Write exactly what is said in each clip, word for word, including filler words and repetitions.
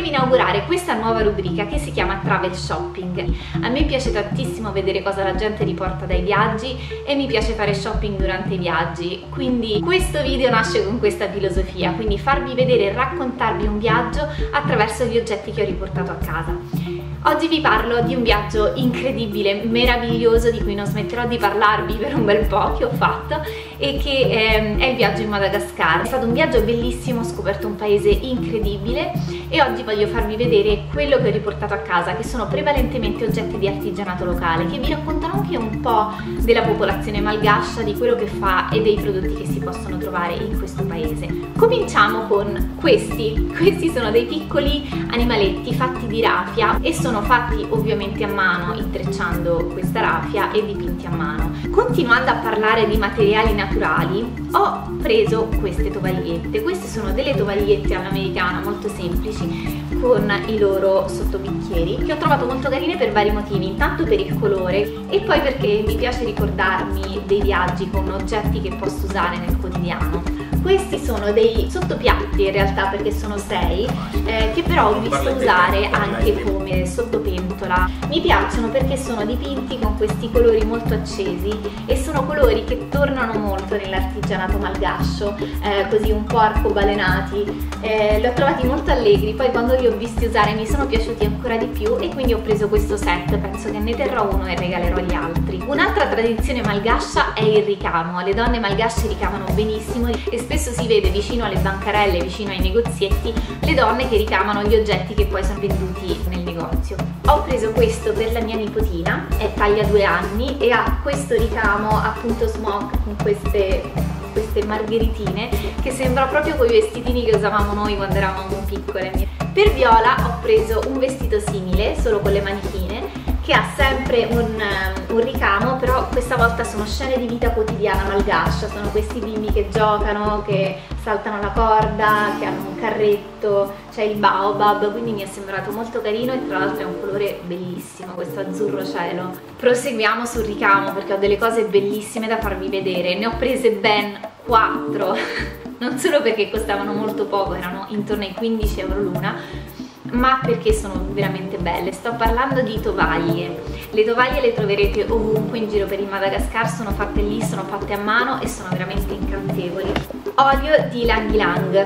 volevo inaugurare questa nuova rubrica che si chiama Travel Shopping. A me piace tantissimo vedere cosa la gente riporta dai viaggi e mi piace fare shopping durante i viaggi, quindi questo video nasce con questa filosofia, quindi farvi vedere e raccontarvi un viaggio attraverso gli oggetti che ho riportato a casa. Oggi vi parlo di un viaggio incredibile, meraviglioso, di cui non smetterò di parlarvi per un bel po' che ho fatto, e che ehm, è il viaggio in Madagascar. È stato un viaggio bellissimo, ho scoperto un paese incredibile e oggi voglio farvi vedere quello che ho riportato a casa, che sono prevalentemente oggetti di artigianato locale, che vi raccontano anche un po' della popolazione malgascia, di quello che fa e dei prodotti che si possono trovare in questo paese. Cominciamo con questi. Questi sono dei piccoli animaletti fatti di raffia e sono fatti ovviamente a mano, intrecciando questa raffia, e dipinti a mano. Continuando a parlare di materiali naturali, ho preso queste tovagliette. Queste sono delle tovagliette all'americana molto semplici, con i loro sottobicchieri, che ho trovato molto carine per vari motivi. Intanto per il colore, e poi perché mi piace ricordarmi dei viaggi con oggetti che posso usare nel quotidiano. Questi sono dei sottopiatti in realtà, perché sono sei, eh, che però ho visto usare anche come sottopentola. Mi piacciono perché sono dipinti con questi colori molto accesi e sono colori che tornano molto nell'artigianato malgascio, eh, così un po' arcobalenati. Eh, li ho trovati molto allegri, poi quando li ho visti usare mi sono piaciuti ancora di più e quindi ho preso questo set. Penso che ne terrò uno e regalerò gli altri. Un'altra tradizione malgascia è il ricamo. Le donne malgasce ricamano benissimo e spesso si vede vicino alle bancarelle, vicino ai negozietti, le donne che ricamano gli oggetti che poi sono venduti nel negozio. Ho preso questo per la mia nipotina, è taglia due anni e ha questo ricamo appunto smock con queste, queste margheritine che sembra proprio quei vestitini che usavamo noi quando eravamo piccole. Per Viola ho preso un vestito simile, solo con le manichine, che ha sempre un, un ricamo, però questa volta sono scene di vita quotidiana malgascia. Sono questi bimbi che giocano, che saltano la corda, che hanno un carretto, c'è il baobab, quindi mi è sembrato molto carino e tra l'altro è un colore bellissimo, questo azzurro cielo. Proseguiamo sul ricamo perché ho delle cose bellissime da farvi vedere. Ne ho prese ben quattro, non solo perché costavano molto poco, erano intorno ai quindici euro l'una, ma perché sono veramente belle. Sto parlando di tovaglie. Le tovaglie le troverete ovunque in giro per il Madagascar, sono fatte lì, sono fatte a mano e sono veramente incantevoli. Olio di Ylang Ylang.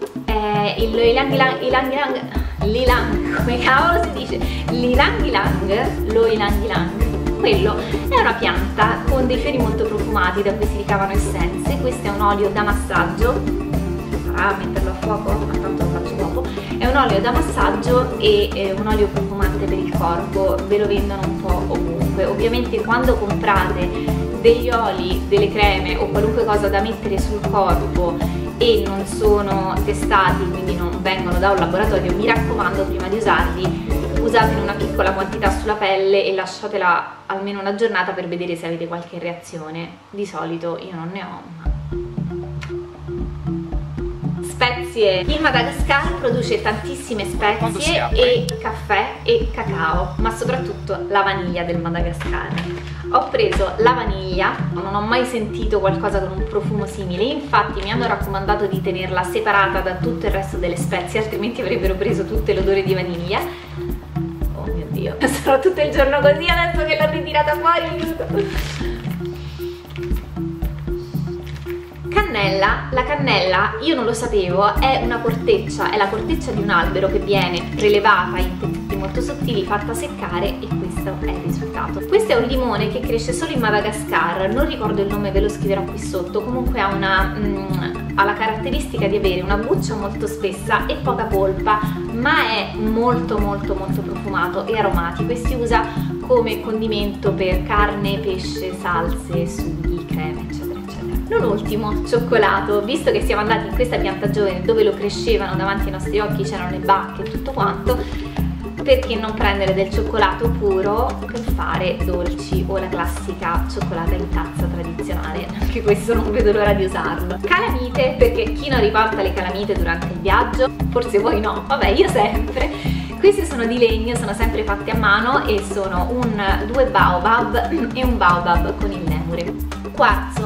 Eh, il Ylang Ylang, Ylang Ylang, Ylang, come cavolo si dice? Ylang Ylang, lo Ylang Ylang, quello è una pianta con dei fiori molto profumati da cui si ricavano essenze. Questo è un olio da massaggio. A metterlo a fuoco, ma tanto lo faccio dopo. È un olio da massaggio e è un olio profumante per il corpo, ve lo vendono un po' ovunque. Ovviamente quando comprate degli oli, delle creme o qualunque cosa da mettere sul corpo e non sono testati, quindi non vengono da un laboratorio, mi raccomando, prima di usarli usatene una piccola quantità sulla pelle e lasciatela almeno una giornata per vedere se avete qualche reazione. Di solito io non ne ho, ma spezie. Il Madagascar produce tantissime spezie e caffè e cacao, ma soprattutto la vaniglia del Madagascar. Ho preso la vaniglia, non ho mai sentito qualcosa con un profumo simile, infatti mi hanno raccomandato di tenerla separata da tutto il resto delle spezie, altrimenti avrebbero preso tutto l'odore di vaniglia. Oh mio Dio, sarò tutto il giorno così adesso che l'ho ritirata fuori, aiuto! Cannella. La cannella, io non lo sapevo, è una corteccia, è la corteccia di un albero che viene prelevata in pezzetti molto sottili, fatta seccare, e questo è il risultato. Questo è un limone che cresce solo in Madagascar, non ricordo il nome, ve lo scriverò qui sotto. Comunque ha una mm, ha la caratteristica di avere una buccia molto spessa e poca polpa, ma è molto molto molto profumato e aromatico e si usa come condimento per carne, pesce, salse, sughi, creme, eccetera. Non ultimo, cioccolato. Visto che siamo andati in questa piantagione dove lo crescevano davanti ai nostri occhi, c'erano le bacche e tutto quanto, perché non prendere del cioccolato puro per fare dolci o la classica cioccolata in tazza tradizionale? Anche questo non vedo l'ora di usarlo. Calamite, perché chi non riporta le calamite durante il viaggio? Forse voi no, vabbè, io sempre. Queste sono di legno, sono sempre fatte a mano e sono un, due baobab e un baobab con il lemure. Quarzo.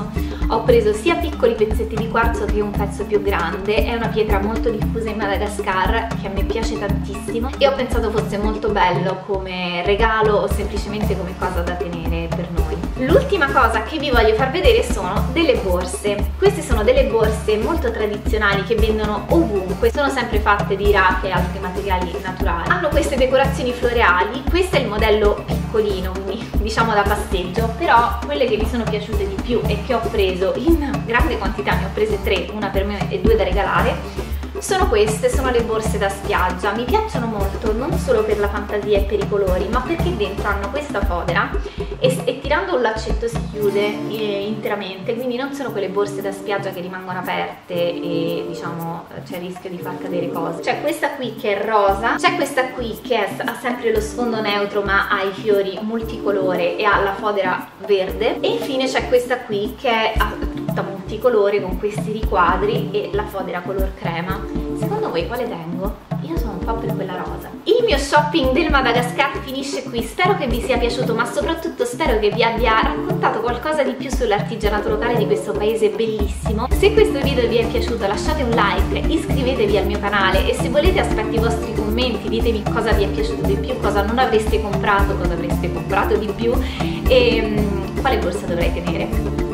Ho preso sia piccoli pezzetti di quarzo che un pezzo più grande, è una pietra molto diffusa in Madagascar che a me piace tantissimo e ho pensato fosse molto bello come regalo o semplicemente come cosa da tenere per noi. L'ultima cosa che vi voglio far vedere sono delle borse. Queste sono delle borse molto tradizionali che vendono ovunque, sono sempre fatte di rape e altri materiali naturali. Hanno queste decorazioni floreali, questo è il modello piccolino, quindi diciamo da passeggio, però quelle che mi sono piaciute di più e che ho preso in grande quantità, ne ho prese tre, una per me e due da regalare, sono queste, sono le borse da spiaggia. Mi piacciono molto non solo per la fantasia e per i colori, ma perché dentro hanno questa fodera e, e tirando un laccetto si chiude eh, interamente, quindi non sono quelle borse da spiaggia che rimangono aperte e diciamo c'è il rischio di far cadere cose. C'è questa qui che è rosa, c'è questa qui che è, ha sempre lo sfondo neutro ma ha i fiori multicolore e ha la fodera verde, e infine c'è questa qui che è tutta multicolore con questi riquadri e la fodera color crema. Secondo voi quale tengo? Io sono un po' per quella rosa. Il mio shopping del Madagascar finisce qui, spero che vi sia piaciuto, ma soprattutto spero che vi abbia raccontato qualcosa di più sull'artigianato locale di questo paese bellissimo. Se questo video vi è piaciuto lasciate un like, iscrivetevi al mio canale e se volete aspetto i vostri commenti, ditemi cosa vi è piaciuto di più, cosa non avreste comprato, cosa avreste comprato di più e um, quale borsa dovrei tenere.